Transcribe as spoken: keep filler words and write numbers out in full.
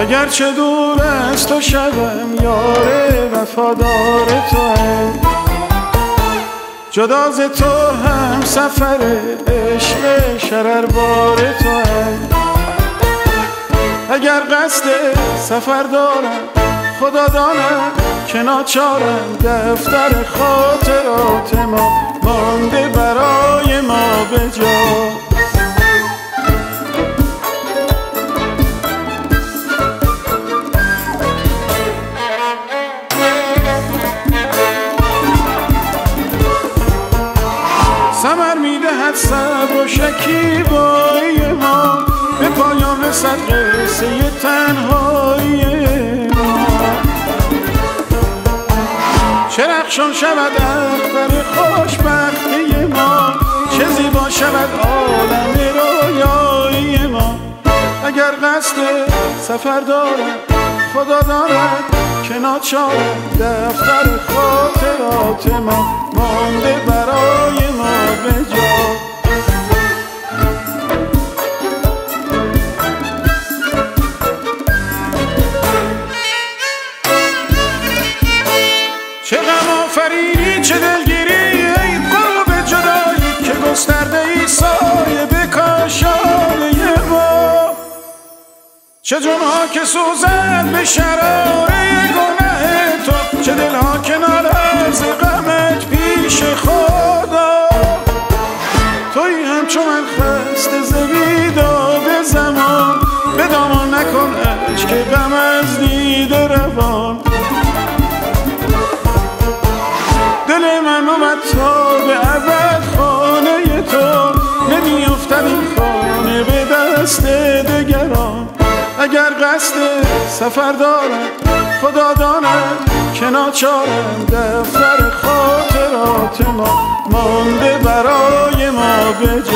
اگرچه دور است و شبم یار وفادار توام، جدا ز تو هم سفر عشق شرربار توام. اگر قصد سفر دارم خدا داند که ناچارم، دفتر خاطرات ما مانده برای ما به جا. ثمر میدهد صبر و شکیبایی ما، به پایان رسد قصه تنهایی ما. چه رخشان شود اختر خوشبختی ما، چه زیبا شود عالم رویایی ما. اگر قصد سفر دارد خدا دارد که ناچارم، دفتر خاطرات ما مانده برای ما به جا. چه غم آفرینی چه دلگیری ای قرب جدایی، که گسترده ای سایه به کاشانه ما. چه جنها که سوزد به شراره گناه تو، چه دلها که نالد ز غمت پیش خدا. تویی همچو من خسته ز بیداد زمان، به دامان نکن اشک غم از دیده روان. دل من آمد تا به ابد خانه تو، نمیافتد این خانه به دست دگران. اگر قصد سفر دارم خدا داند که ناچارم، دفتر خاطرات ما مانده برای ما به جا.